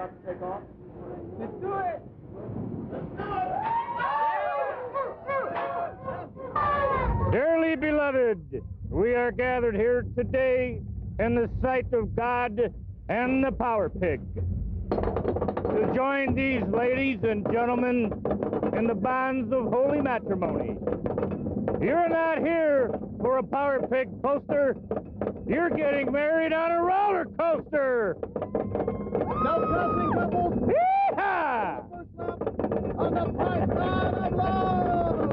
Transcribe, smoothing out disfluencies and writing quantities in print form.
about to take off? Let's do it! Dearly beloved, we are gathered here today in the sight of God and the Power Pig to join these ladies and gentlemen in the bonds of holy matrimony. You're not here for a Power Pig poster. You're getting married on a roller coaster. No cussing, couples. Yee-haw! On the pipeline of love.